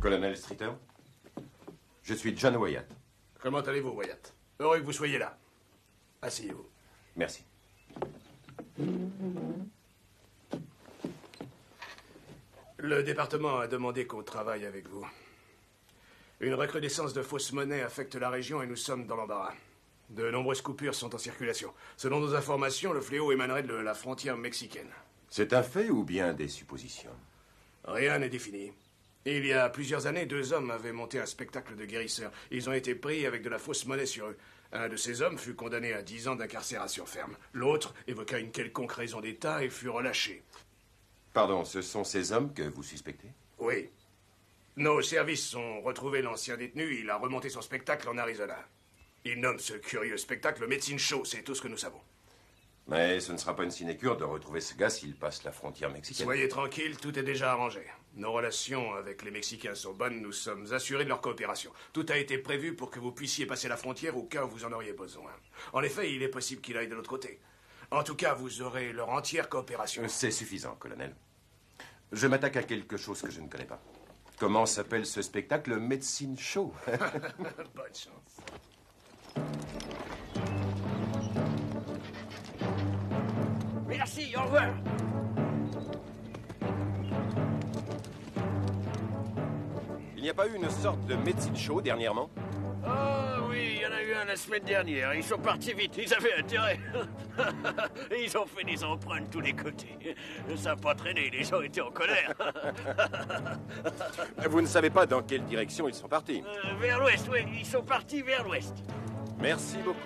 Colonel Streeter, je suis John Wyatt. Comment allez-vous, Wyatt? Heureux que vous soyez là. Asseyez-vous. Merci. Le département a demandé qu'on travaille avec vous. Une recrudescence de fausses monnaies affecte la région et nous sommes dans l'embarras. De nombreuses coupures sont en circulation. Selon nos informations, le fléau émanerait de la frontière mexicaine. C'est un fait ou bien des suppositions? Rien n'est défini. Il y a plusieurs années, 2 hommes avaient monté un spectacle de guérisseurs. Ils ont été pris avec de la fausse monnaie sur eux. Un de ces hommes fut condamné à 10 ans d'incarcération ferme. L'autre évoqua une quelconque raison d'État et fut relâché. Pardon, ce sont ces hommes que vous suspectez? Oui. Nos services ont retrouvé l'ancien détenu. Il a remonté son spectacle en Arizona. Il nomme ce curieux spectacle le Medicine Show. C'est tout ce que nous savons. Mais ce ne sera pas une sinécure de retrouver ce gars s'il passe la frontière mexicaine. Soyez tranquille, tout est déjà arrangé. Nos relations avec les Mexicains sont bonnes, nous sommes assurés de leur coopération. Tout a été prévu pour que vous puissiez passer la frontière au cas où vous en auriez besoin. En effet, il est possible qu'il aille de l'autre côté. En tout cas, vous aurez leur entière coopération. C'est suffisant, colonel. Je m'attaque à quelque chose que je ne connais pas. Comment s'appelle ce spectacle? Le Medicine Show. Bonne chance. Merci, au revoir. Il n'y a pas eu une sorte de Medicine Show dernièrement? Oh oui, il y en a eu un la semaine dernière. Ils sont partis vite, ils avaient intérêt. Ils ont fait des empreintes de tous les côtés. Ça n'a pas traîné, les gens étaient en colère. Vous ne savez pas dans quelle direction ils sont partis? Vers l'ouest, oui, ils sont partis vers l'ouest. Merci beaucoup.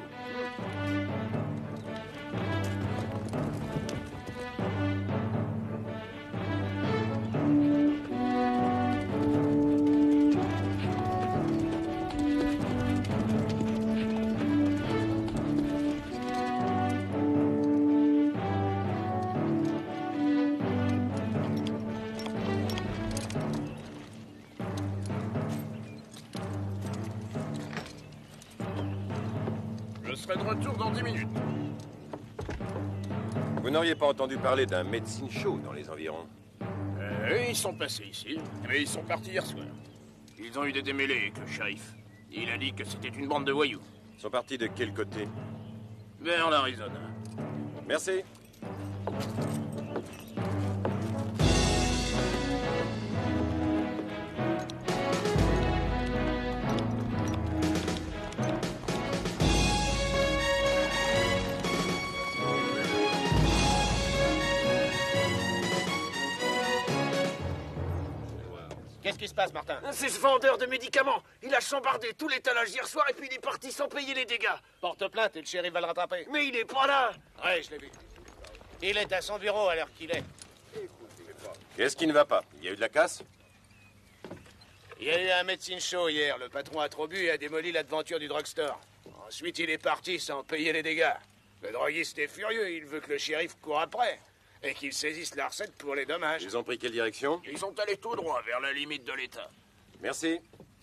Je serai de retour dans 10 minutes. Vous n'auriez pas entendu parler d'un Medicine Show dans les environs? Ils sont passés ici, mais ils sont partis hier soir. Ils ont eu des démêlés avec le shérif. Il a dit que c'était une bande de voyous. Ils sont partis de quel côté? Vers l'Arizona. Merci. Qu'est-ce qui se passe, Martin? C'est ce vendeur de médicaments. Il a chambardé tout l'étalage hier soir et puis il est parti sans payer les dégâts. Porte plainte et le shérif va le rattraper. Mais il est pas là. Ouais, je l'ai vu. Il est à son bureau à l'heure qu'il est. Qu'est-ce qui ne va pas? Il y a eu de la casse? Il y a eu un Medicine Show hier. Le patron a trop bu et a démoli la devanture du drugstore. Ensuite, il est parti sans payer les dégâts. Le droguiste est furieux. Il veut que le shérif court après et qu'il saisisse la recette pour les dommages. Ils ont pris quelle direction? Ils sont allés tout droit vers la limite de l'État. Merci.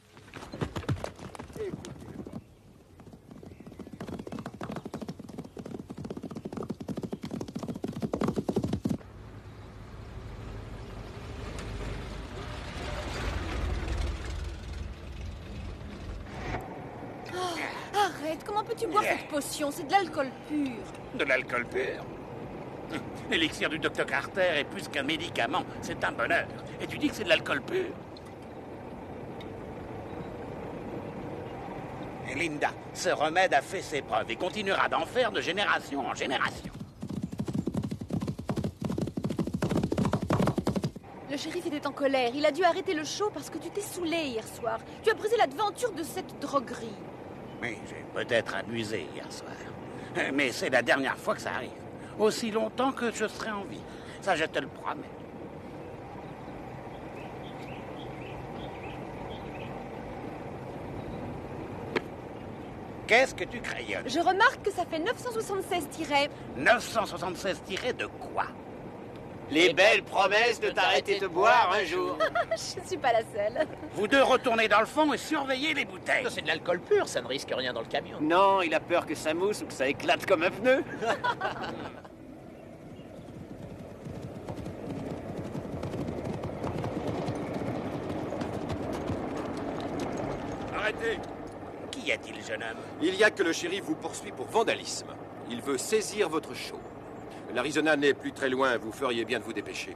Arrête, comment peux-tu boire cette potion? C'est de l'alcool pur. De l'alcool pur. L'élixir du docteur Carter est plus qu'un médicament. C'est un bonheur. Et tu dis que c'est de l'alcool pur? Linda, ce remède a fait ses preuves et continuera d'en faire de génération en génération. Le shérif était en colère. Il a dû arrêter le show parce que tu t'es saoulé hier soir. Tu as brisé l'aventure de cette droguerie. Oui, j'ai peut-être abusé hier soir. Mais c'est la dernière fois que ça arrive. Aussi longtemps que je serai en vie. Ça, je te le promets. Qu'est-ce que tu crayonnes? Je remarque que ça fait 976 tirets. 976 tirés de quoi? Les belles promesses de t'arrêter de boire un jour. Je suis pas la seule. Vous deux retournez dans le fond et surveillez les bouteilles. C'est de l'alcool pur, ça ne risque rien dans le camion. Non, il a peur que ça mousse ou que ça éclate comme un pneu. Arrêtez! Qu'y a-t-il, jeune homme? Il y a que le shérif vous poursuit pour vandalisme. Il veut saisir votre show. L'Arizona n'est plus très loin, vous feriez bien de vous dépêcher.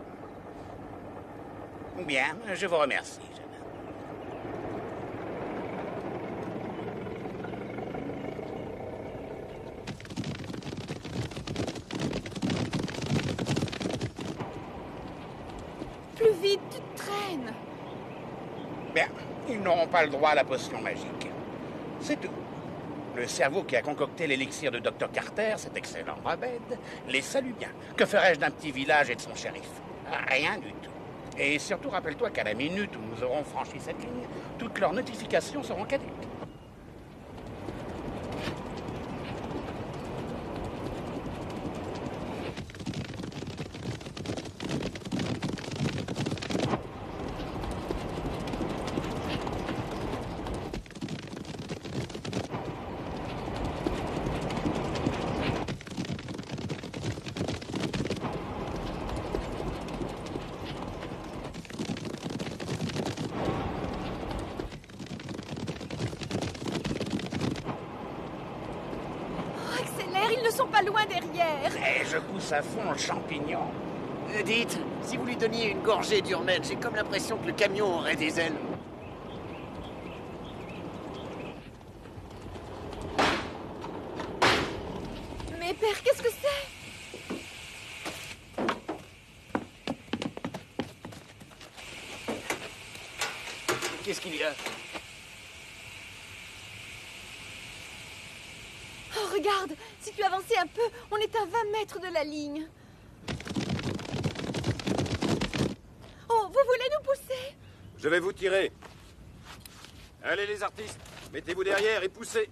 Bien, je vous remercie, jeune homme. Plus vite, tu te traînes. Bien, ils n'auront pas le droit à la potion magique. C'est tout. Le cerveau qui a concocté l'élixir de Dr. Carter, cet excellent remède, les salue bien. Que ferais-je d'un petit village et de son shérif? Rien du tout. Et surtout, rappelle-toi qu'à la minute où nous aurons franchi cette ligne, toutes leurs notifications seront caduques. Ils ne sont pas loin derrière. Et je pousse à fond le champignon. Dites, si vous lui donniez une gorgée d'urmène, j'ai comme l'impression que le camion aurait des ailes. Mais père, qu'est-ce que c'est? Qu'est-ce qu'il y a? Oh, regarde, si tu avançais un peu, on est à 20 mètres de la ligne. Oh, vous voulez nous pousser? Je vais vous tirer. Allez les artistes, mettez-vous derrière et poussez.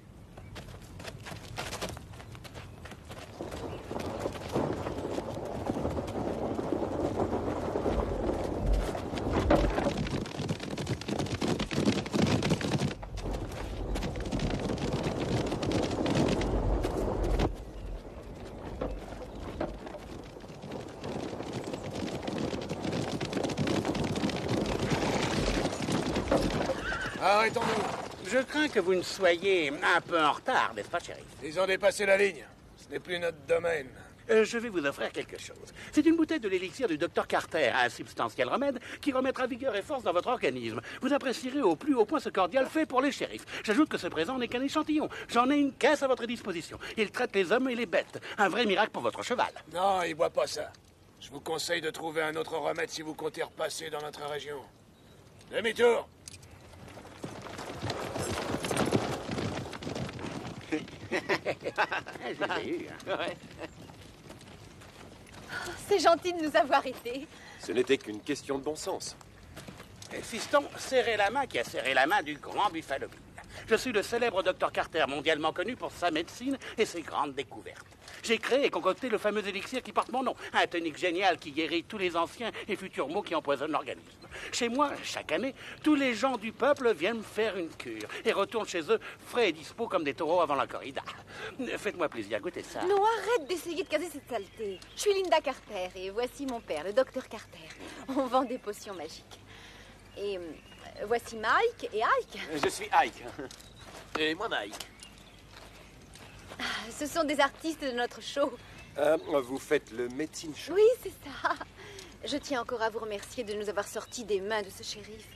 Arrêtons-nous. Je crains que vous ne soyez un peu en retard, n'est-ce pas, shérif? Ils ont dépassé la ligne. Ce n'est plus notre domaine. Je vais vous offrir quelque chose. C'est une bouteille de l'élixir du Dr. Carter, un substantiel remède qui remettra vigueur et force dans votre organisme. Vous apprécierez au plus haut point ce cordial fait pour les shérifs. J'ajoute que ce présent n'est qu'un échantillon. J'en ai une caisse à votre disposition. Il traite les hommes et les bêtes. Un vrai miracle pour votre cheval. Non, il boit pas ça. Je vous conseille de trouver un autre remède si vous comptez repasser dans notre région. Demi-tour. Je l'ai eu, hein. Ouais. C'est gentil de nous avoir aidés. Ce n'était qu'une question de bon sens. Fiston, serrez la main qui a serré la main du grand Buffalo Bill. Je suis le célèbre Dr. Carter, mondialement connu pour sa médecine et ses grandes découvertes. J'ai créé et concocté le fameux élixir qui porte mon nom, un tonique génial qui guérit tous les anciens et futurs maux qui empoisonnent l'organisme. Chez moi, chaque année, tous les gens du peuple viennent me faire une cure et retournent chez eux frais et dispo comme des taureaux avant la corrida. Faites-moi plaisir, goûtez ça. Non, arrête d'essayer de caser cette saleté. Je suis Linda Carter et voici mon père, le docteur Carter. On vend des potions magiques. Et voici Mike et Ike. Je suis Ike. Et moi, Mike. Ce sont des artistes de notre show. Vous faites le médecine show. Oui, c'est ça. Je tiens encore à vous remercier de nous avoir sortis des mains de ce shérif.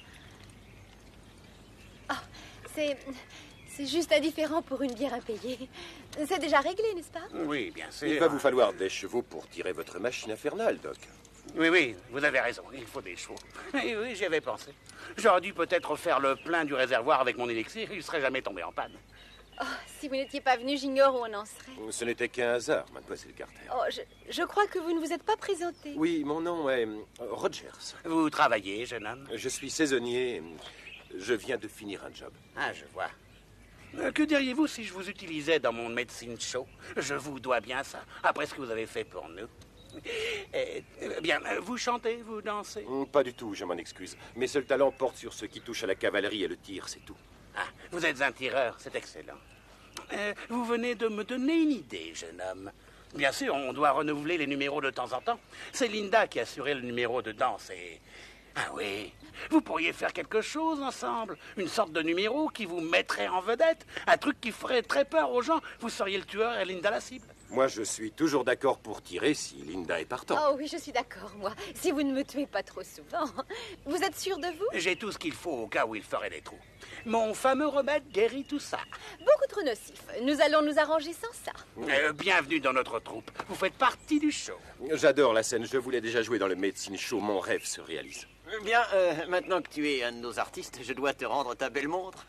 Oh, c'est juste indifférent pour une bière impayée. C'est déjà réglé, n'est-ce pas? Oui, bien sûr. Il va vous falloir des chevaux pour tirer votre machine infernale, Doc. Oui, vous avez raison, il faut des chevaux. Oui, j'y avais pensé. J'aurais dû peut-être faire le plein du réservoir avec mon élixir, il ne serait jamais tombé en panne. Oh, si vous n'étiez pas venu, j'ignore où on en serait. Ce n'était qu'un hasard, mademoiselle Carter. Oh, je crois que vous ne vous êtes pas présenté. Oui, mon nom est Rogers. Vous travaillez, jeune homme? Je suis saisonnier. Je viens de finir un job. Ah, je vois. Que diriez-vous si je vous utilisais dans mon médecine show? Je vous dois bien ça, après ce que vous avez fait pour nous. Bien, vous chantez, vous dansez? Pas du tout, je m'en excuse. Mes seuls talents portent sur ce qui touche à la cavalerie et le tir, c'est tout. Ah, vous êtes un tireur, c'est excellent. Vous venez de me donner une idée, jeune homme. Bien sûr, on doit renouveler les numéros de temps en temps. C'est Linda qui assurait le numéro de danse et Ah oui, vous pourriez faire quelque chose ensemble. Une sorte de numéro qui vous mettrait en vedette. Un truc qui ferait très peur aux gens. Vous seriez le tueur et Linda la cible. Moi, je suis toujours d'accord pour tirer si Linda est partant. Oh oui, je suis d'accord, moi. Si vous ne me tuez pas trop souvent. Vous êtes sûr de vous? J'ai tout ce qu'il faut au cas où il ferait des trous. Mon fameux remède guérit tout ça. Beaucoup trop nocif. Nous allons nous arranger sans ça. Bienvenue dans notre troupe. Vous faites partie du show. J'adore la scène. Je voulais déjà jouer dans le Medicine Show. Mon rêve se réalise. Bien, maintenant que tu es un de nos artistes, je dois te rendre ta belle montre.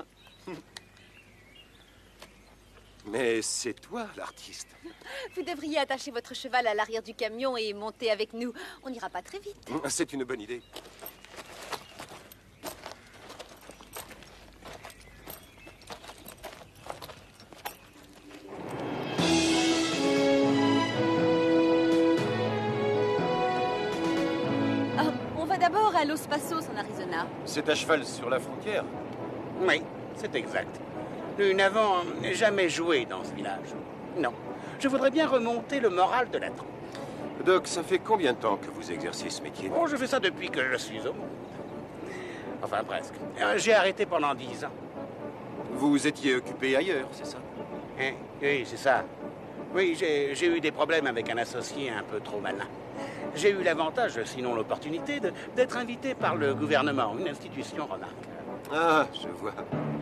Mais c'est toi, l'artiste. Vous devriez attacher votre cheval à l'arrière du camion et monter avec nous. On n'ira pas très vite. C'est une bonne idée. Ah, on va d'abord à Los Pasos, en Arizona. C'est à cheval sur la frontière. Oui, c'est exact. Nous n'avons jamais joué dans ce village. Non. Je voudrais bien remonter le moral de la troupe. Doc, ça fait combien de temps que vous exercez ce métier? Bon, je fais ça depuis que je suis au monde. Enfin, presque. J'ai arrêté pendant 10 ans. Vous étiez occupé ailleurs, c'est ça? Hein? Oui, c'est ça. Oui, j'ai eu des problèmes avec un associé un peu trop malin. J'ai eu l'avantage, sinon l'opportunité, d'être invité par le gouvernement, une institution remarquable. Ah, je vois.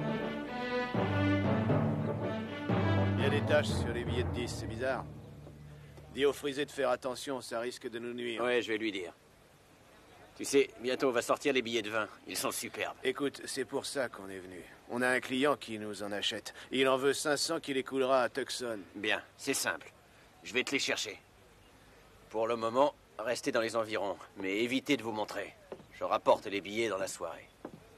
Il y a des taches sur les billets de 10, c'est bizarre. Dis au frisé de faire attention, ça risque de nous nuire. Ouais, je vais lui dire. Tu sais, bientôt on va sortir les billets de vin. Ils sont superbes. Écoute, c'est pour ça qu'on est venu. On a un client qui nous en achète. Il en veut 500 qu'il écoulera à Tucson. Bien, c'est simple. Je vais te les chercher. Pour le moment, restez dans les environs, mais évitez de vous montrer. Je rapporte les billets dans la soirée.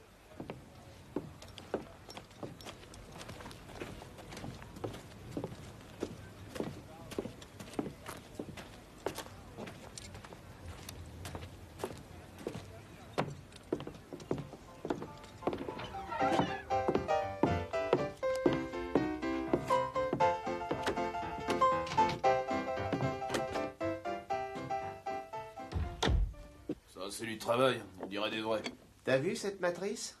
Ça, c'est du travail, on dirait des vrais. T'as vu cette matrice?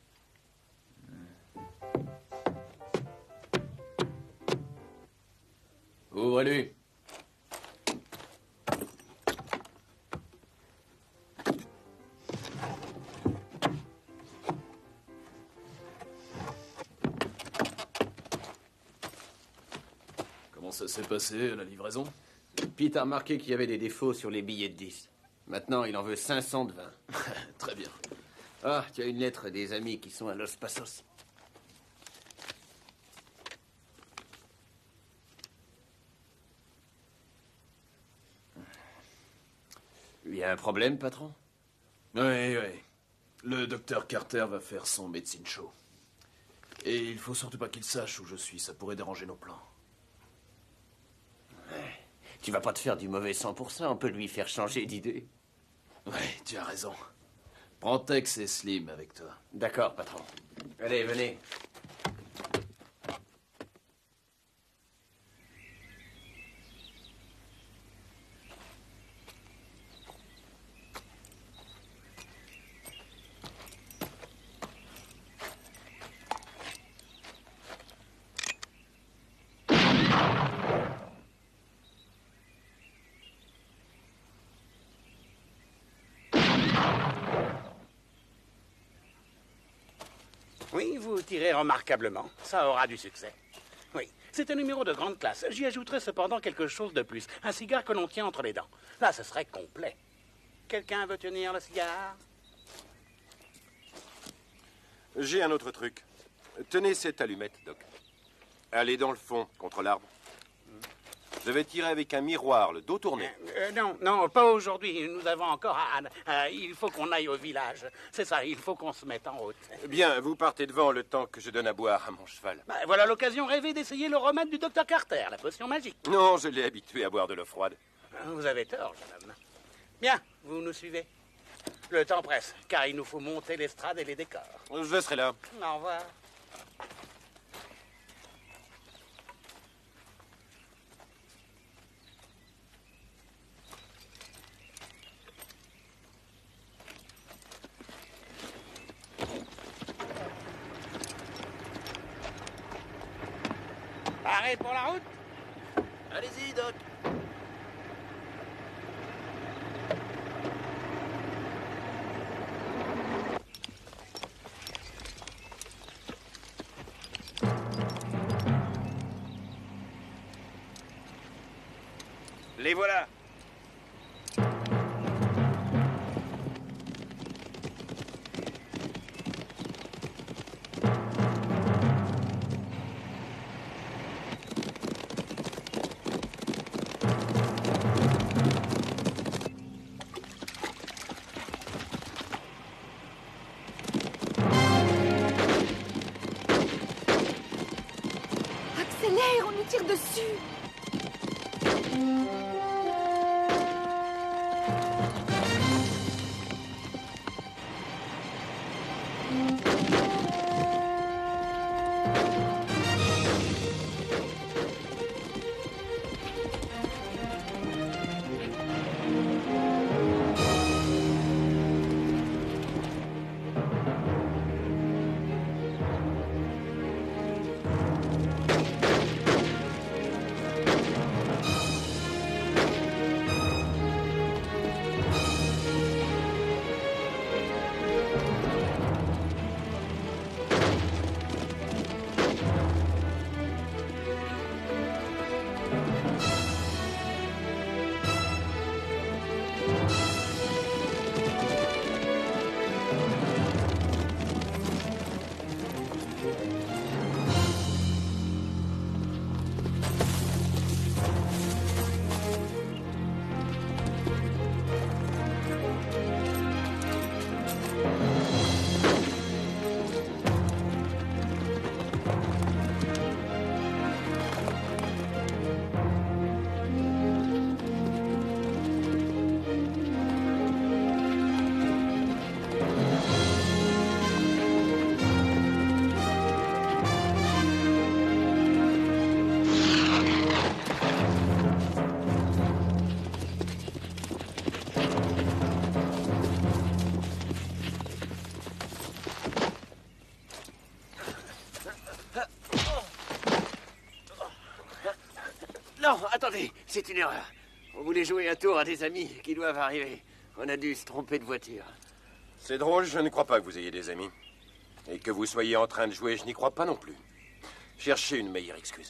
Ouvrez-lui. Comment ça s'est passé, la livraison? Pete a remarqué qu'il y avait des défauts sur les billets de 10. Maintenant, il en veut 500 de vin. Très bien. Ah, tu as une lettre des amis qui sont à Los Pasos. Il y a un problème, patron? Oui, oui. Le docteur Carter va faire son Medicine Show. Et il faut surtout pas qu'il sache où je suis, ça pourrait déranger nos plans. Tu vas pas te faire du mauvais sang pour ça, on peut lui faire changer d'idée. Ouais, tu as raison. Prends Tex et Slim avec toi. D'accord, patron. Allez, venez. Oui, vous tirez remarquablement. Ça aura du succès. Oui, c'est un numéro de grande classe. J'y ajouterai cependant quelque chose de plus. Un cigare que l'on tient entre les dents. Là, ce serait complet. Quelqu'un veut tenir le cigare? J'ai un autre truc. Tenez cette allumette, Doc. Allez dans le fond, contre l'arbre. Je vais tirer avec un miroir, le dos tourné. Non, pas aujourd'hui. Nous avons encore... il faut qu'on aille au village. C'est ça, il faut qu'on se mette en route. Bien, vous partez devant le temps que je donne à boire à mon cheval. Voilà l'occasion rêvée d'essayer le remède du docteur Carter, la potion magique. Non, je l'ai habitué à boire de l'eau froide. Vous avez tort, jeune homme. Bien, vous nous suivez. Le temps presse, car il nous faut monter l'estrade et les décors. Je serai là. Au revoir. Prête pour la route? Allez-y, Doc. Les voilà. Accélère, on nous tire dessus. Non, attendez, c'est une erreur. On voulait jouer un tour à des amis qui doivent arriver. On a dû se tromper de voiture. C'est drôle, je ne crois pas que vous ayez des amis. Et que vous soyez en train de jouer, je n'y crois pas non plus. Cherchez une meilleure excuse.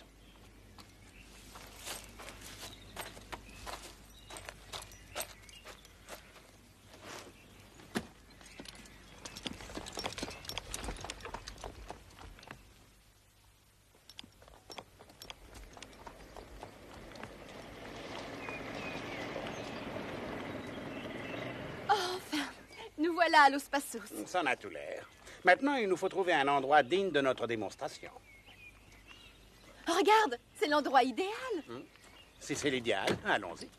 Nous voilà à Los Pasos. Ça en a tout l'air. Maintenant, il nous faut trouver un endroit digne de notre démonstration. Regarde, c'est l'endroit idéal. Si c'est l'idéal, allons-y.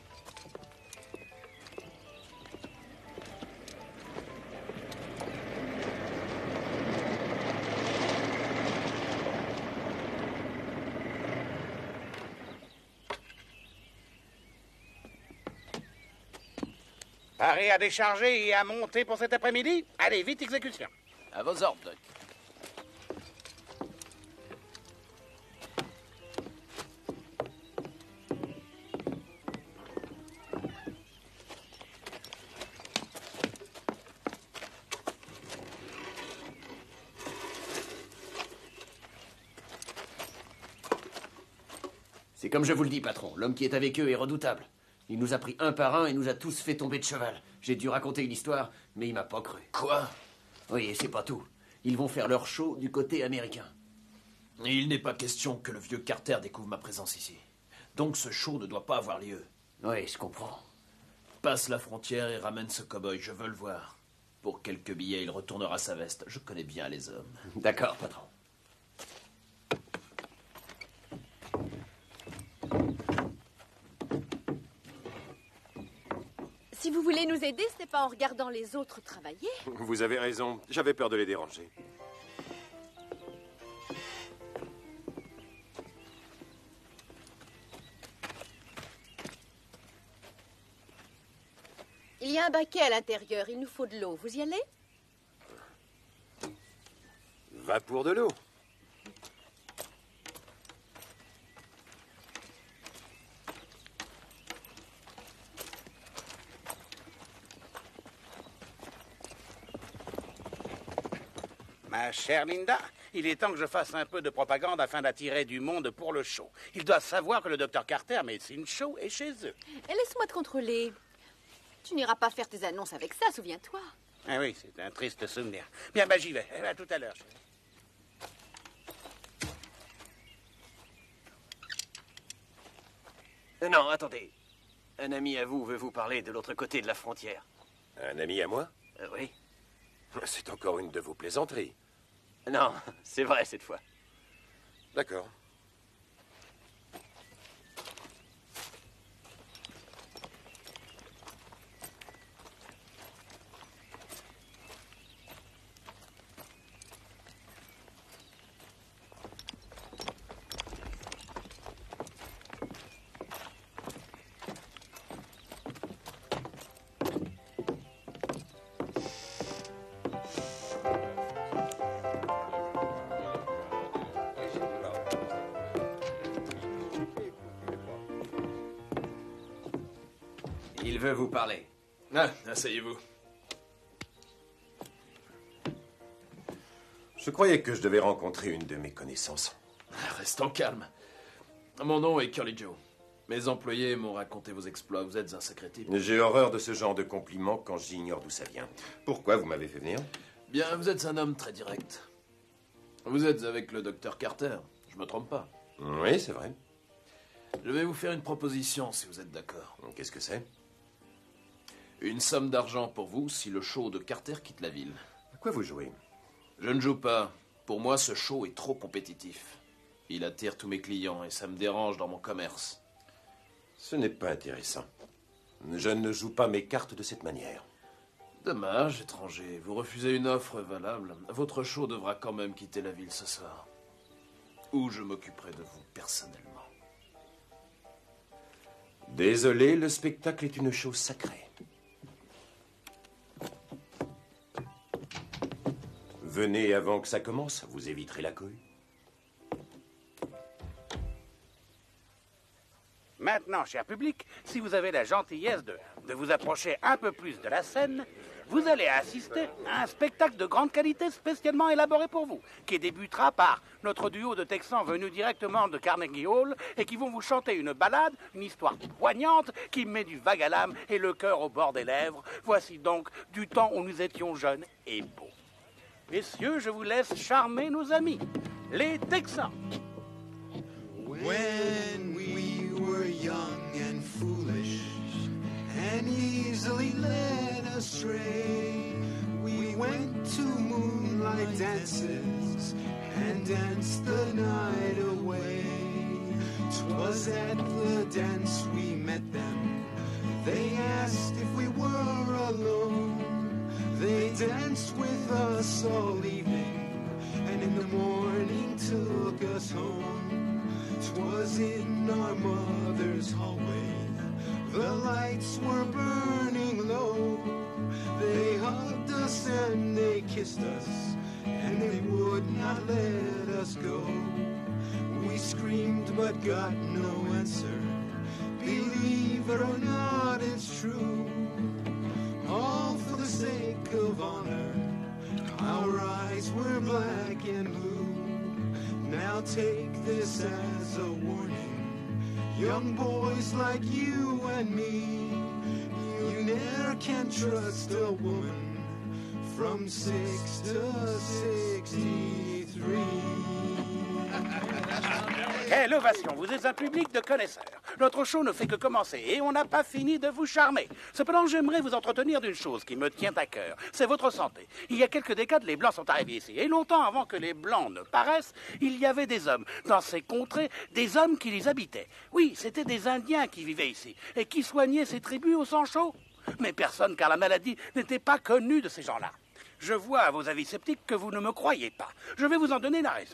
Paré à décharger et à monter pour cet après-midi? Allez, vite, exécution. À vos ordres, Doc. C'est comme je vous le dis, patron. L'homme qui est avec eux est redoutable. Il nous a pris un par un et nous a tous fait tomber de cheval. J'ai dû raconter une histoire, mais il m'a pas cru. Quoi? Oui, et c'est pas tout. Ils vont faire leur show du côté américain. Et il n'est pas question que le vieux Carter découvre ma présence ici. Donc ce show ne doit pas avoir lieu. Oui, je comprends. Passe la frontière et ramène ce cow-boy, je veux le voir. Pour quelques billets, il retournera sa veste. Je connais bien les hommes. D'accord, patron. Si vous voulez nous aider, ce n'est pas en regardant les autres travailler. Vous avez raison. J'avais peur de les déranger. Il y a un baquet à l'intérieur. Il nous faut de l'eau. Vous y allez? Va pour de l'eau. Ma chère Linda, il est temps que je fasse un peu de propagande afin d'attirer du monde pour le show. Ils doivent savoir que le Dr Carter Medicine Show est chez eux. Et laisse-moi te contrôler. Tu n'iras pas faire tes annonces avec ça, souviens-toi. Ah oui, c'est un triste souvenir. Bien, bah j'y vais. À tout à l'heure, chérie. Non, attendez. Un ami à vous veut vous parler de l'autre côté de la frontière. Un ami à moi? Oui. C'est encore une de vos plaisanteries. Non, c'est vrai cette fois. D'accord. Il veut vous parler. Ah, asseyez-vous. Je croyais que je devais rencontrer une de mes connaissances. Restons calmes. Mon nom est Curly Joe. Mes employés m'ont raconté vos exploits. Vous êtes un sacré type. J'ai horreur de ce genre de compliments quand j'ignore d'où ça vient. Pourquoi vous m'avez fait venir? Bien, vous êtes un homme très direct. Vous êtes avec le docteur Carter. Je me trompe pas. Oui, c'est vrai. Je vais vous faire une proposition, si vous êtes d'accord. Qu'est-ce que c'est? Une somme d'argent pour vous si le show de Carter quitte la ville. À quoi vous jouez? Je ne joue pas. Pour moi, ce show est trop compétitif. Il attire tous mes clients et ça me dérange dans mon commerce. Ce n'est pas intéressant. Je ne joue pas mes cartes de cette manière. Dommage, étranger. Vous refusez une offre valable. Votre show devra quand même quitter la ville ce soir. Ou je m'occuperai de vous personnellement. Désolé, le spectacle est une chose sacrée. Venez avant que ça commence, vous éviterez la cohue. Maintenant, cher public, si vous avez la gentillesse de vous approcher un peu plus de la scène, vous allez assister à un spectacle de grande qualité spécialement élaboré pour vous, qui débutera par notre duo de Texans venus directement de Carnegie Hall et qui vont vous chanter une ballade, une histoire poignante qui met du vague à l'âme et le cœur au bord des lèvres. Voici donc du temps où nous étions jeunes et beaux. Messieurs, je vous laisse charmer nos amis, les Texans. When we were young and foolish and easily led astray, we went to moonlight dances and danced the night away. 'Twas at the dance we met them. They asked if we were alone. They danced with us all evening and in the morning took us home. 'Twas in our mother's hallway. The lights were burning low. They hugged us and they kissed us, and they would not let us go. We screamed but got no answer. Believe it or not, it's true. All for the sake of honor. Our eyes were black and blue. Now take this as a warning. Young boys like you and me, you never can trust a woman from 6 to 63. Quelle ovation! Vous êtes un public de connaisseurs. Notre show ne fait que commencer et on n'a pas fini de vous charmer. Cependant, j'aimerais vous entretenir d'une chose qui me tient à cœur. C'est votre santé. Il y a quelques décades, les Blancs sont arrivés ici. Et longtemps avant que les Blancs ne paraissent, il y avait des hommes dans ces contrées, des hommes qui les habitaient. Oui, c'étaient des Indiens qui vivaient ici et qui soignaient ces tribus au sang chaud. Mais personne, car la maladie n'était pas connue de ces gens-là. Je vois à vos avis sceptiques que vous ne me croyez pas. Je vais vous en donner la raison.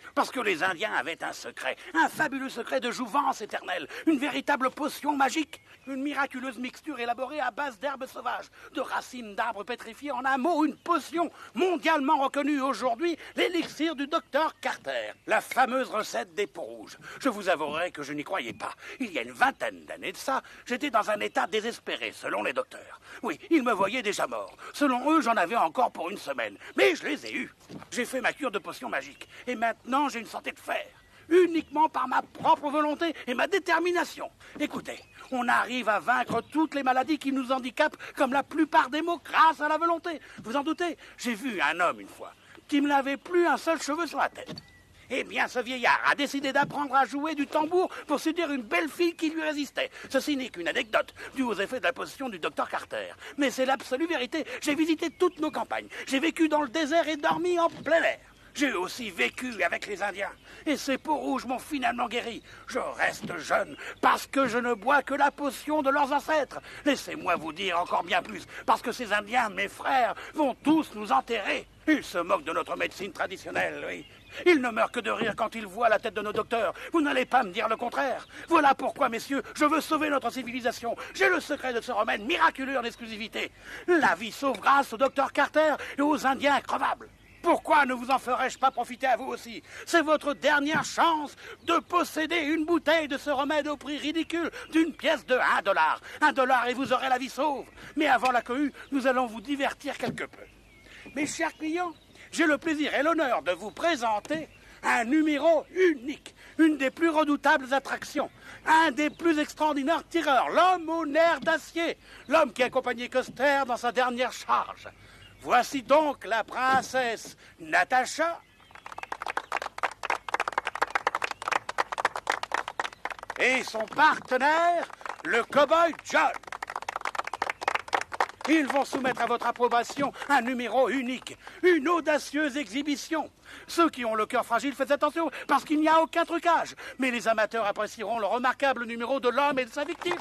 Parce que les Indiens avaient un secret, un fabuleux secret de jouvence éternelle, une véritable potion magique, une miraculeuse mixture élaborée à base d'herbes sauvages, de racines d'arbres pétrifiés, en un mot, une potion mondialement reconnue aujourd'hui, l'élixir du docteur Carter, la fameuse recette des peaux-rouges. Je vous avouerai que je n'y croyais pas. Il y a une vingtaine d'années de ça, j'étais dans un état désespéré, selon les docteurs. Oui, ils me voyaient déjà mort. Selon eux, j'en avais encore pour une semaine, mais je les ai eus. J'ai fait ma cure de potion magique, et maintenant j'ai une santé de fer, uniquement par ma propre volonté et ma détermination. Écoutez, on arrive à vaincre toutes les maladies qui nous handicapent, comme la plupart des maux, grâce à la volonté. Vous en doutez, j'ai vu un homme une fois qui ne n'avait plus un seul cheveu sur la tête. Eh bien, ce vieillard a décidé d'apprendre à jouer du tambour pour séduire une belle fille qui lui résistait. Ceci n'est qu'une anecdote, due aux effets de la potion du docteur Carter. Mais c'est l'absolue vérité. J'ai visité toutes nos campagnes. J'ai vécu dans le désert et dormi en plein air. J'ai aussi vécu avec les Indiens. Et ces peaux-rouges m'ont finalement guéri. Je reste jeune parce que je ne bois que la potion de leurs ancêtres. Laissez-moi vous dire encore bien plus, parce que ces Indiens, mes frères, vont tous nous enterrer. Ils se moquent de notre médecine traditionnelle, oui. Ils ne meurent que de rire quand ils voient la tête de nos docteurs. Vous n'allez pas me dire le contraire. Voilà pourquoi, messieurs, je veux sauver notre civilisation. J'ai le secret de ce remède miraculeux en exclusivité. La vie sauve grâce au docteur Carter et aux Indiens increvables. Pourquoi ne vous en ferais-je pas profiter à vous aussi? C'est votre dernière chance de posséder une bouteille de ce remède au prix ridicule d'une pièce de $1. $1 et vous aurez la vie sauve. Mais avant la cohue, nous allons vous divertir quelque peu. Mes chers clients, j'ai le plaisir et l'honneur de vous présenter un numéro unique, une des plus redoutables attractions, un des plus extraordinaires tireurs, l'homme au nerf d'acier, l'homme qui accompagnait Custer dans sa dernière charge. Voici donc la princesse Natasha et son partenaire, le cow-boy John. Ils vont soumettre à votre approbation un numéro unique, une audacieuse exhibition. Ceux qui ont le cœur fragile, faites attention, parce qu'il n'y a aucun trucage. Mais les amateurs apprécieront le remarquable numéro de l'homme et de sa victime.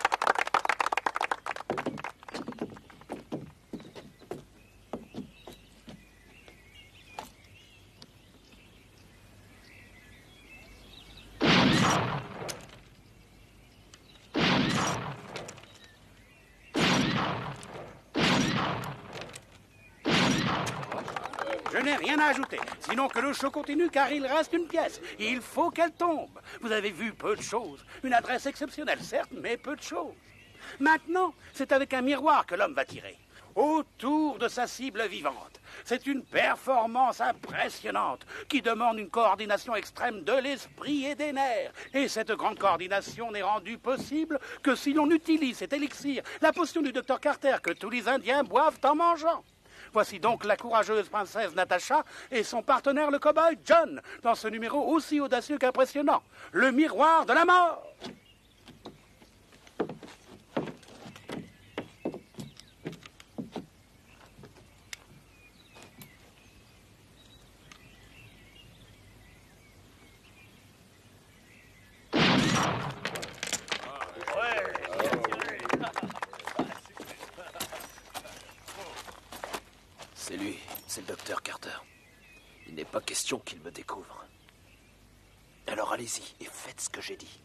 Je n'ai rien à ajouter, sinon que le show continue car il reste une pièce. Il faut qu'elle tombe. Vous avez vu peu de choses. Une adresse exceptionnelle, certes, mais peu de choses. Maintenant, c'est avec un miroir que l'homme va tirer. Autour de sa cible vivante. C'est une performance impressionnante qui demande une coordination extrême de l'esprit et des nerfs. Et cette grande coordination n'est rendue possible que si l'on utilise cet élixir, la potion du docteur Carter que tous les Indiens boivent en mangeant. Voici donc la courageuse princesse Natasha et son partenaire le cow-boy John dans ce numéro aussi audacieux qu'impressionnant, le miroir de la mort. C'est lui, c'est le docteur Carter. Il n'est pas question qu'il me découvre. Alors allez-y et faites ce que j'ai dit.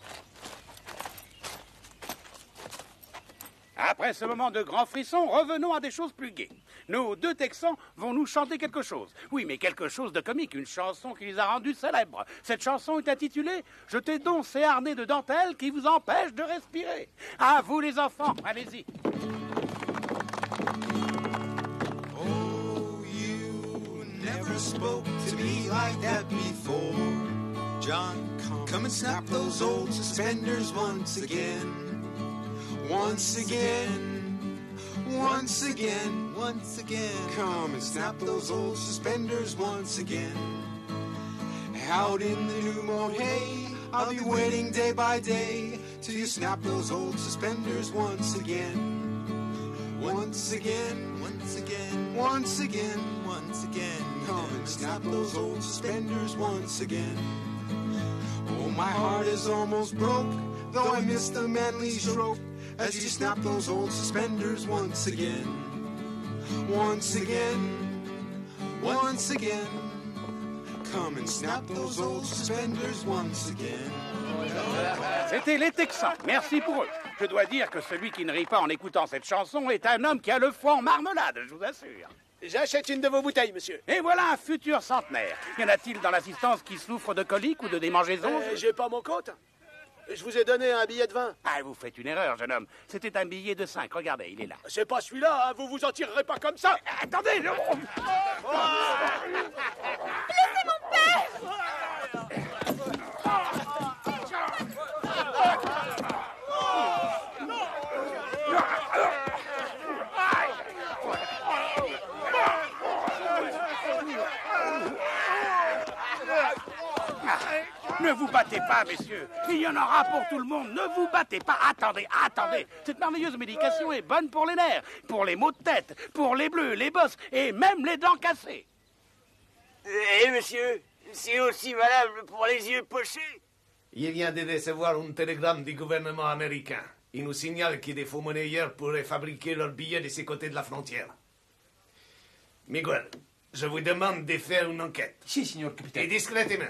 Après ce moment de grand frisson, revenons à des choses plus gaies. Nos deux Texans vont nous chanter quelque chose. Oui, mais quelque chose de comique, une chanson qui les a rendus célèbres. Cette chanson est intitulée « Jetez donc ces harnais de dentelle qui vous empêchent de respirer ». À vous les enfants, allez-y. Never spoke to me like that before. John, come and snap those old suspenders once again. Once again. Once again. Once again. Come and snap those old suspenders once again. Out in the new mold hay, I'll be waiting day by day till you snap those old suspenders once again. Once again. Once again. Once again. Once again. Come and snap those old suspenders once again. Oh, my heart is almost broke, though I miss the manly stroke as you snap those old suspenders once again. Once again. Once again. come and snap those old suspenders once again. C'était les Texans. Merci pour eux. Je dois dire que celui qui ne rit pas en écoutant cette chanson est un homme qui a le foie en marmelade, je vous assure. J'achète une de vos bouteilles, monsieur. Et voilà un futur centenaire. Y en a-t-il dans l'assistance qui souffre de coliques ou de démangeaisons? J'ai pas mon compte. Je vous ai donné un billet de 20. Ah, vous faites une erreur, jeune homme. C'était un billet de 5. Regardez, il est là. C'est pas celui-là, hein. Vous vous en tirerez pas comme ça. Attendez, Laissez mon père! Ne vous battez pas, messieurs. Il y en aura pour tout le monde. Ne vous battez pas. Attendez, attendez. Cette merveilleuse médication est bonne pour les nerfs, pour les maux de tête, pour les bleus, les bosses et même les dents cassées. Et monsieur, c'est aussi valable pour les yeux pochés. Il vient de recevoir un télégramme du gouvernement américain. Il nous signale que des faux monnayeurs pourraient fabriquer leurs billets de ces côtés de la frontière. Miguel, je vous demande de faire une enquête. Si, signor capitaine. Et discrètement.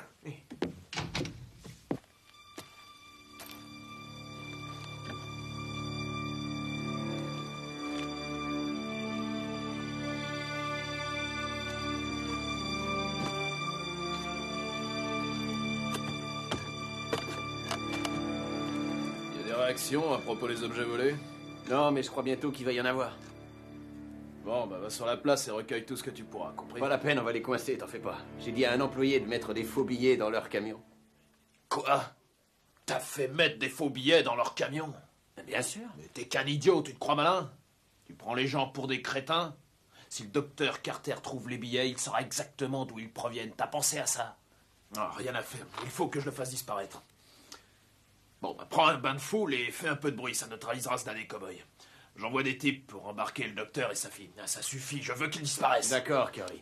Réaction à propos des objets volés? Non, mais je crois bientôt qu'il va y en avoir. Bon, bah va sur la place et recueille tout ce que tu pourras, compris? Pas la peine, on va les coincer, t'en fais pas. J'ai dit à un employé de mettre des faux billets dans leur camion. Quoi? T'as fait mettre des faux billets dans leur camion? Bien sûr. Mais t'es qu'un idiot, tu te crois malin? Tu prends les gens pour des crétins? Si le docteur Carter trouve les billets, il saura exactement d'où ils proviennent. T'as pensé à ça? Non, rien à faire. Il faut que je le fasse disparaître. Bon, bah, prends un bain de foule et fais un peu de bruit, ça neutralisera ce damné cow-boy. J'envoie des types pour embarquer le docteur et sa fille. Ah, ça suffit, je veux qu'ils disparaissent. D'accord, Curry.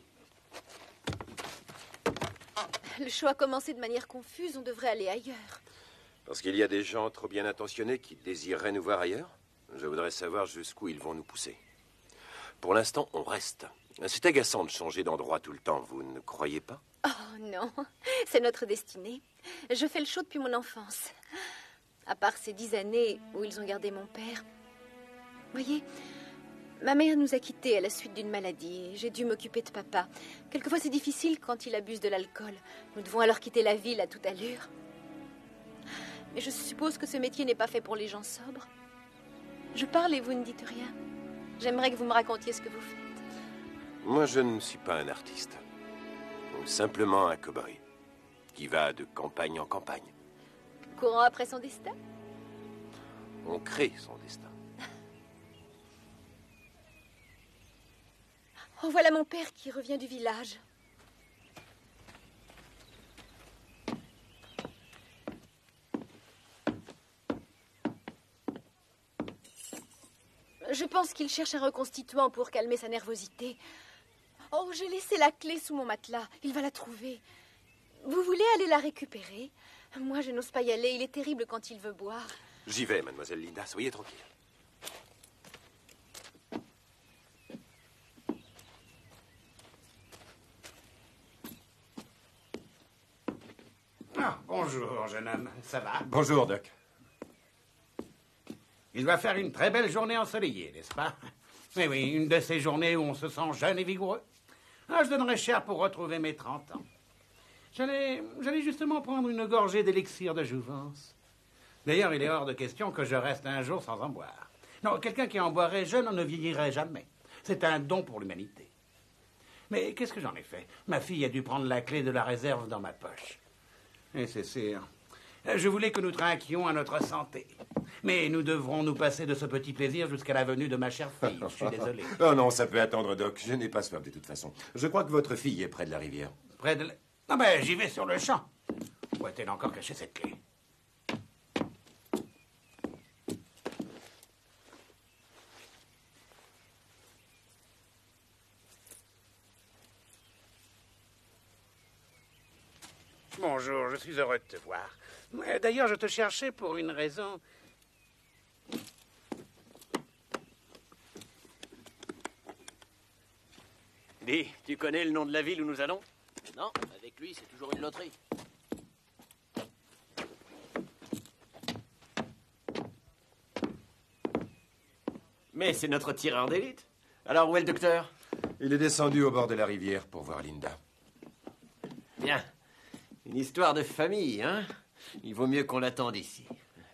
Le show a commencé de manière confuse, on devrait aller ailleurs. Parce qu'il y a des gens trop bien intentionnés qui désireraient nous voir ailleurs? Je voudrais savoir jusqu'où ils vont nous pousser. Pour l'instant, on reste. C'est agaçant de changer d'endroit tout le temps, vous ne croyez pas? Oh non, c'est notre destinée. Je fais le show depuis mon enfance. À part ces 10 années où ils ont gardé mon père. Voyez, ma mère nous a quittés à la suite d'une maladie. J'ai dû m'occuper de papa. Quelquefois, c'est difficile quand il abuse de l'alcool. Nous devons alors quitter la ville à toute allure. Mais je suppose que ce métier n'est pas fait pour les gens sobres. Je parle et vous ne dites rien. J'aimerais que vous me racontiez ce que vous faites. Moi, je ne suis pas un artiste. Simplement un cow-boy qui va de campagne en campagne. Courant après son destin? On crée son destin. Oh, voilà mon père qui revient du village. Je pense qu'il cherche un reconstituant pour calmer sa nervosité. Oh, j'ai laissé la clé sous mon matelas. Il va la trouver. Vous voulez aller la récupérer? Moi, je n'ose pas y aller. Il est terrible quand il veut boire. J'y vais, mademoiselle Linda. Soyez tranquille. Ah, bonjour, jeune homme. Ça va? Bonjour, Doc. Il va faire une très belle journée ensoleillée, n'est-ce pas? Oui, oui, une de ces journées où on se sent jeune et vigoureux. Ah, je donnerais cher pour retrouver mes 30 ans. J'allais justement prendre une gorgée d'élixir de jouvence. D'ailleurs, il est hors de question que je reste un jour sans en boire. Non, quelqu'un qui en boirait jeune ne vieillirait jamais. C'est un don pour l'humanité. Mais qu'est-ce que j'en ai fait? Ma fille a dû prendre la clé de la réserve dans ma poche. Et c'est sûr. Je voulais que nous trinquions à notre santé. Mais nous devrons nous passer de ce petit plaisir jusqu'à la venue de ma chère fille. Je suis désolé. Oh non, ça peut attendre, Doc. Je n'ai pas soif de toute façon. Je crois que votre fille est près de la rivière. Près de... Non, mais j'y vais sur le champ. Où a-t-elle encore caché cette clé? Bonjour, je suis heureux de te voir. D'ailleurs, je te cherchais pour une raison. Dis, tu connais le nom de la ville où nous allons? Non, avec lui, c'est toujours une loterie. Mais c'est notre tireur d'élite. Alors, où est le docteur? Il est descendu au bord de la rivière pour voir Linda. Bien. Une histoire de famille, hein? Il vaut mieux qu'on l'attende ici.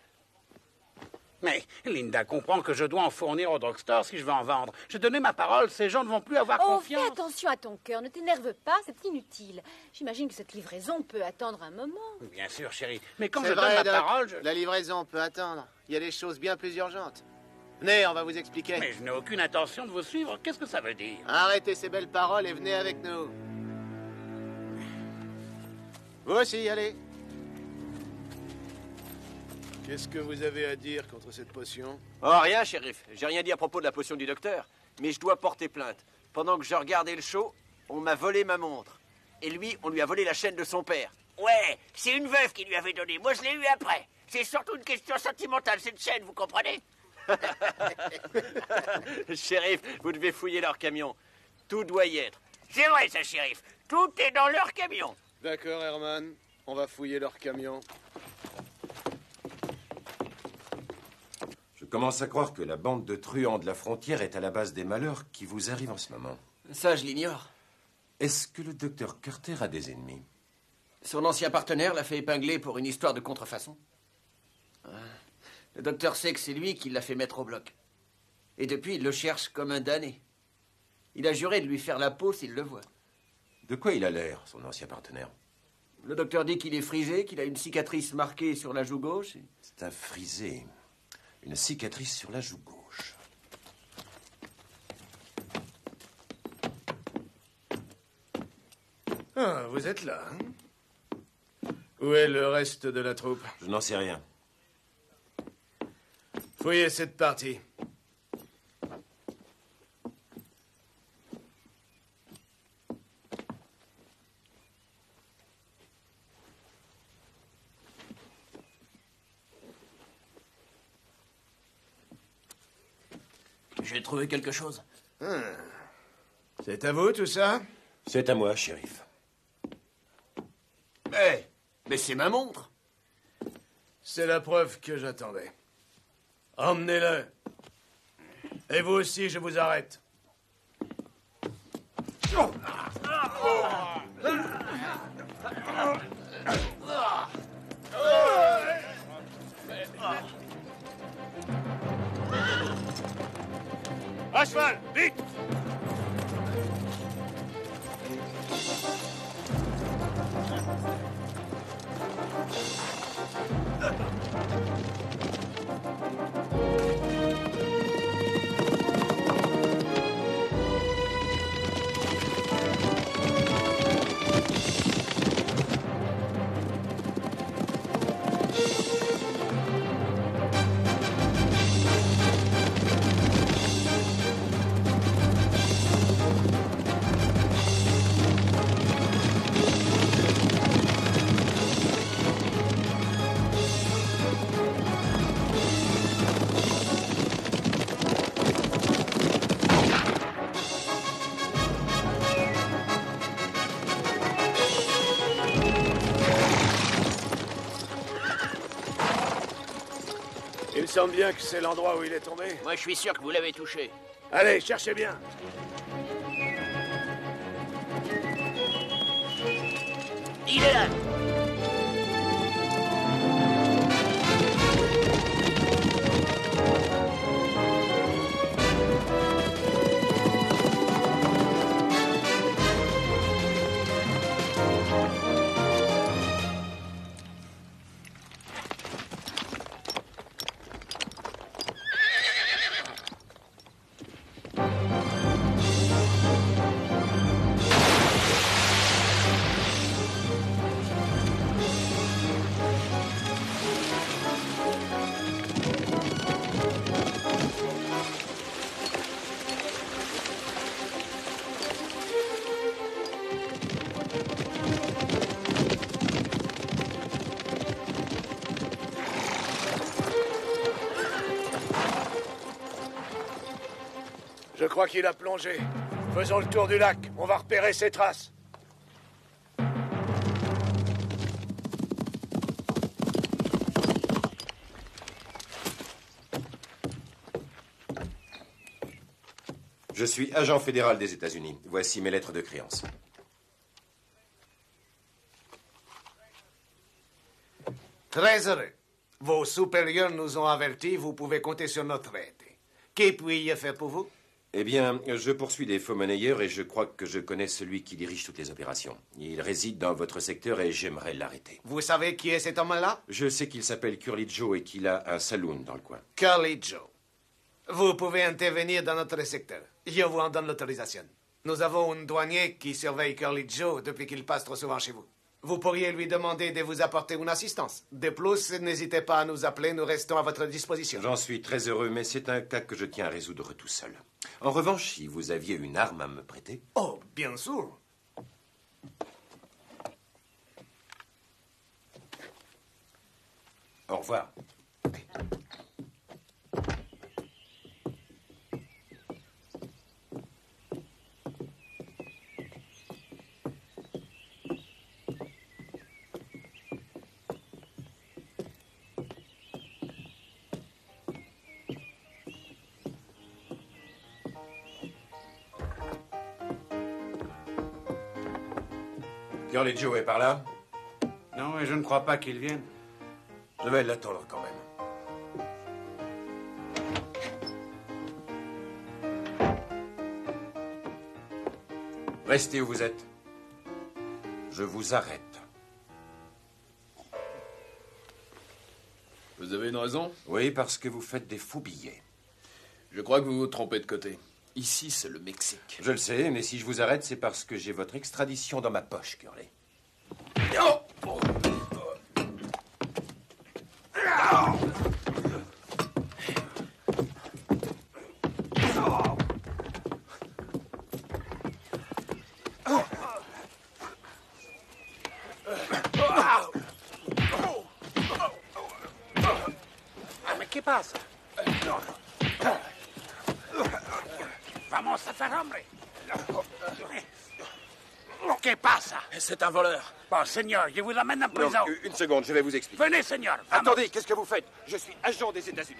Mais Linda comprend que je dois en fournir au drugstore si je veux en vendre. J'ai donné ma parole, ces gens ne vont plus avoir confiance. Fais attention à ton cœur, ne t'énerve pas, c'est inutile. J'imagine que cette livraison peut attendre un moment. Bien sûr, chérie. Mais quand C'est je vrai, donne ma Doc. parole, La livraison peut attendre. Il y a des choses bien plus urgentes. Venez, on va vous expliquer. Mais je n'ai aucune intention de vous suivre. Qu'est-ce que ça veut dire? Arrêtez ces belles paroles et venez avec nous. Vous aussi, allez. Qu'est-ce que vous avez à dire contre cette potion? Oh, rien, shérif. J'ai rien dit à propos de la potion du docteur. Mais je dois porter plainte. Pendant que je regardais le show, on m'a volé ma montre. Et lui, on lui a volé la chaîne de son père. Ouais, c'est une veuve qui lui avait donné. Moi, je l'ai eu après. C'est surtout une question sentimentale, cette chaîne, vous comprenez? Shérif, vous devez fouiller leur camion. Tout doit y être. C'est vrai, ça, shérif. Tout est dans leur camion. D'accord, Herman. On va fouiller leur camion. Je commence à croire que la bande de truands de la frontière est à la base des malheurs qui vous arrivent en ce moment. Ça, je l'ignore. Est-ce que le docteur Carter a des ennemis? Son ancien partenaire l'a fait épingler pour une histoire de contrefaçon. Le docteur sait que c'est lui qui l'a fait mettre au bloc. Et depuis, il le cherche comme un damné. Il a juré de lui faire la peau s'il le voit. De quoi il a l'air, son ancien partenaire? Le docteur dit qu'il est frisé, qu'il a une cicatrice marquée sur la joue gauche. C'est un frisé. Une cicatrice sur la joue gauche. Ah, vous êtes là, hein? Où est le reste de la troupe? Je n'en sais rien. Fouillez cette partie. J'ai trouvé quelque chose. C'est à vous, tout ça? C'est à moi, shérif. Mais c'est ma montre. C'est la preuve que j'attendais. Emmenez-le. Et vous aussi, je vous arrête. À cheval, vite! Il me semble bien que c'est l'endroit où il est tombé. Moi, je suis sûr que vous l'avez touché. Allez, cherchez bien. Il est là. Je crois qu'il a plongé. Faisons le tour du lac. On va repérer ses traces. Je suis agent fédéral des États-Unis. Voici mes lettres de créance. Très heureux. Vos supérieurs nous ont avertis, vous pouvez compter sur notre aide. Que puis-je faire pour vous? Eh bien, je poursuis des faux monnayeurs et je crois que je connais celui qui dirige toutes les opérations. Il réside dans votre secteur et j'aimerais l'arrêter. Vous savez qui est cet homme-là? Je sais qu'il s'appelle Curly Joe et qu'il a un saloon dans le coin. Curly Joe. Vous pouvez intervenir dans notre secteur. Je vous en donne l'autorisation. Nous avons un douanier qui surveille Curly Joe depuis qu'il passe trop souvent chez vous. Vous pourriez lui demander de vous apporter une assistance. De plus, n'hésitez pas à nous appeler, nous restons à votre disposition. J'en suis très heureux, mais c'est un cas que je tiens à résoudre tout seul. En revanche, si vous aviez une arme à me prêter... Oh, bien sûr. Au revoir. Curly Joe est par là? Non, et je ne crois pas qu'il vienne. Je vais l'attendre quand même. Restez où vous êtes. Je vous arrête. Vous avez une raison? Oui, parce que vous faites des faux billets. Je crois que vous vous trompez de côté. Ici, c'est le Mexique. Je le sais, mais si je vous arrête, c'est parce que j'ai votre extradition dans ma poche, Curly. Mais qu'est-ce qui passe? Vamos a faire hombre. Que pasa? C'est un voleur. Bon, Seigneur, je vous amène en prison. Non, une seconde, je vais vous expliquer. Venez, Seigneur. Vamos. Attendez, qu'est-ce que vous faites? Je suis agent des États-Unis.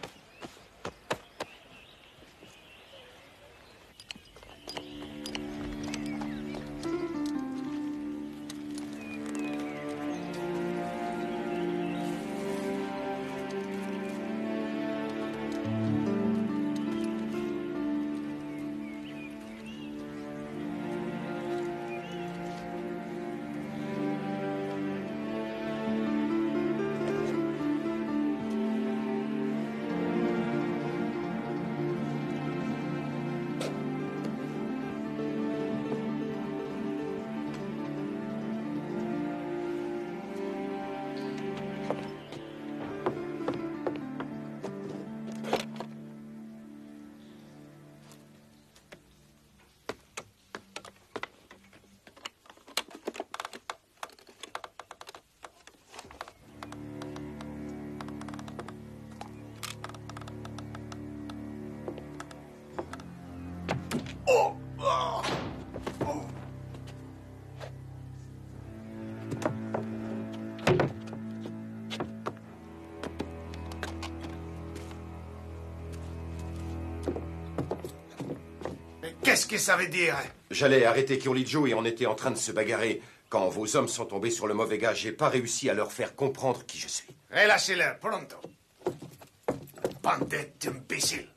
Qu'est-ce que ça veut dire? J'allais arrêter Curly Joe et on était en train de se bagarrer. Quand vos hommes sont tombés sur le mauvais gars, j'ai pas réussi à leur faire comprendre qui je suis. Relâchez-le, pronto. Bande d'imbéciles.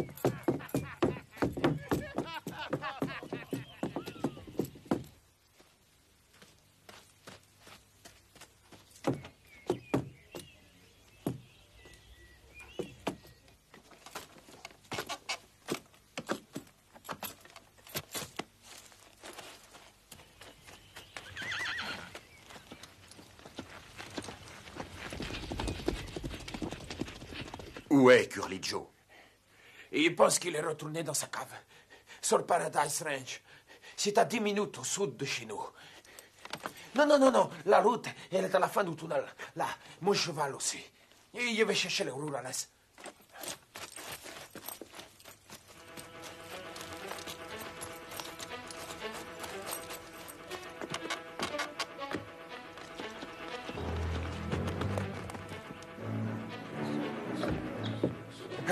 Où est Curly Joe? Il pense qu'il est retourné dans sa cave, sur Paradise Ranch. C'est à 10 minutes au sud de chez nous. Non. La route, elle est à la fin du tunnel. Là, mon cheval aussi. Et je vais chercher les rurales.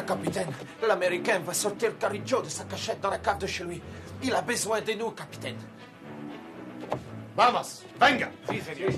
capitaine. L'Américain va sortir Carrillo de sa cachette dans la cave de chez lui. Il a besoin de nous, capitaine. Vamos, venga. Si, señor.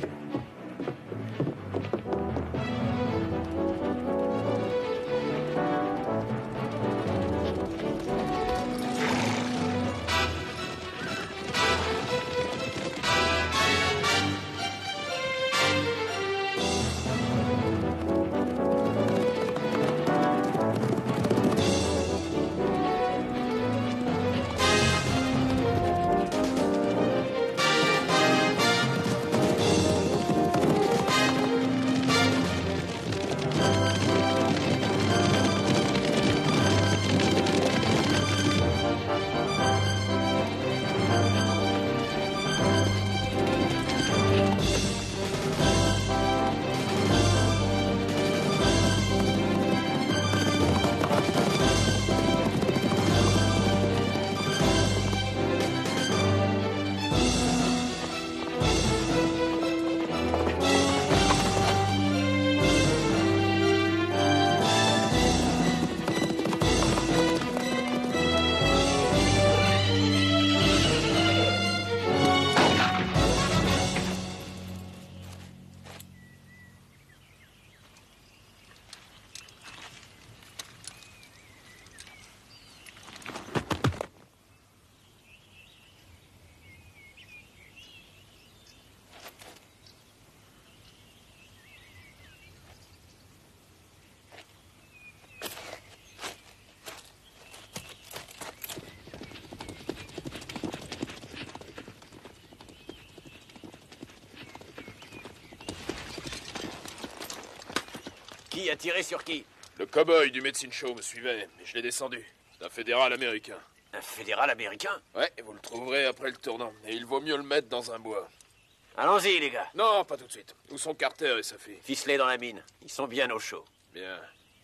Qui a tiré sur qui? Le cow-boy du Medicine Show me suivait, et je l'ai descendu. C'est un fédéral américain. Un fédéral américain? Ouais, et vous le trouverez après le tournant. Et il vaut mieux le mettre dans un bois. Allons-y, les gars. Non, pas tout de suite. Où sont Carter et sa fille? Ficelés dans la mine. Ils sont bien au chaud. Bien.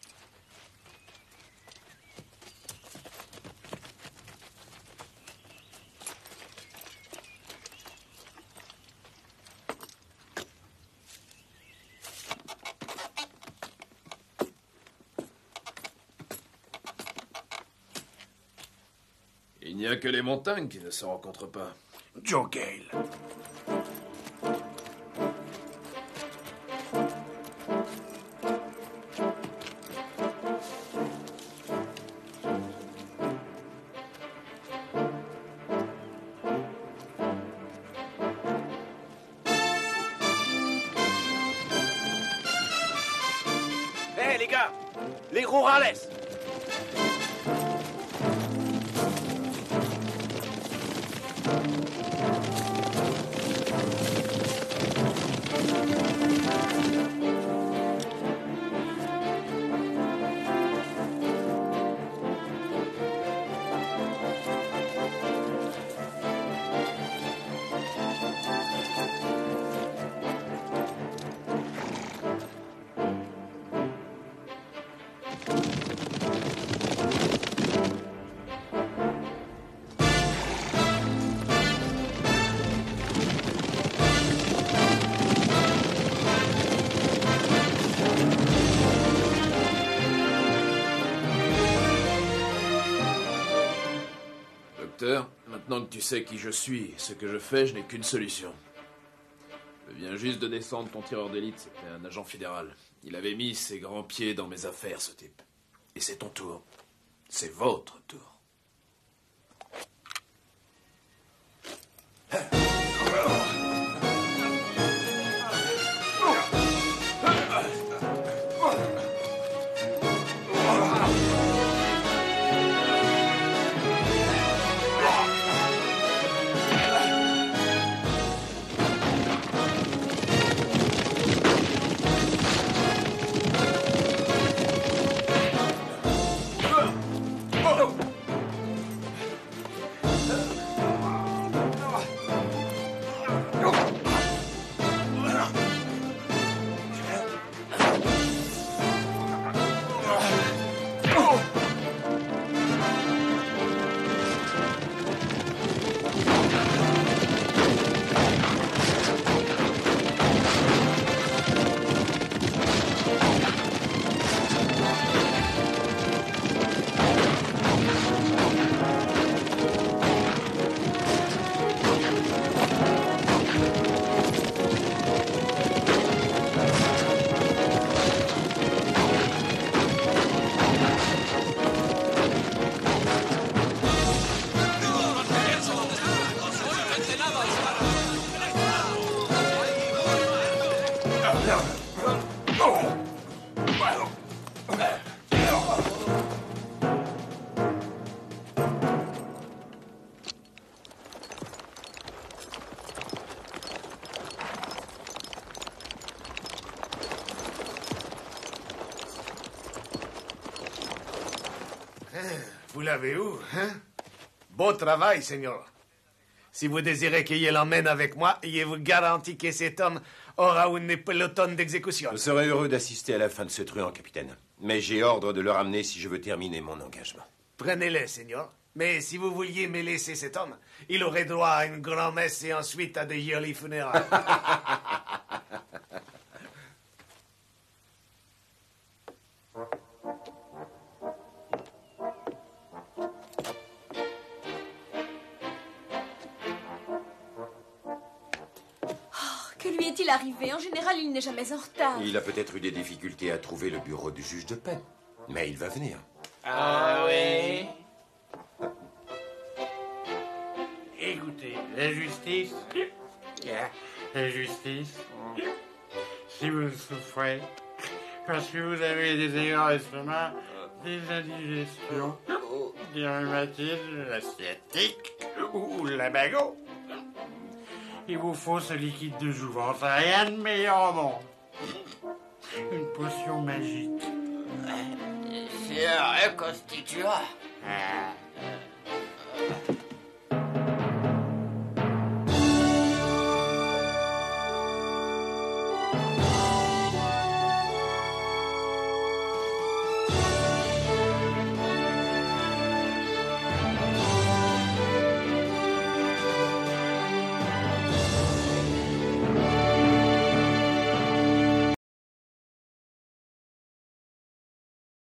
Il n'y a que les montagnes qui ne se rencontrent pas. Joe Gale. Hé, les gars! Les Rurales! Docteur, maintenant que tu sais qui je suis et ce que je fais, je n'ai qu'une solution. Je viens juste de descendre ton tireur d'élite, c'était un agent fédéral. Il avait mis ses grands pieds dans mes affaires, ce type. Et c'est ton tour. C'est votre tour. Vous l'avez où, hein? Bon travail, Seigneur. Si vous désirez qu'il l'emmène avec moi, je vous garantis que cet homme aura une peloton d'exécution. Je serais heureux d'assister à la fin de ce truand, capitaine. Mais j'ai ordre de le ramener si je veux terminer mon engagement. Prenez-le, Seigneur. Mais si vous vouliez me laisser cet homme, il aurait droit à une grand-messe et ensuite à des jolies funérailles. Que lui est-il arrivé? En général, il n'est jamais en retard. Il a peut-être eu des difficultés à trouver le bureau du juge de paix. Mais il va venir. Ah oui? Écoutez, la justice, si vous souffrez, parce que vous avez des erreurs d'estomac, des indigestions, des rhumatismes, la sciatique ou la bagot, il vous faut ce liquide de jouvence, rien de meilleur au monde. Une potion magique. C'est un reconstituant.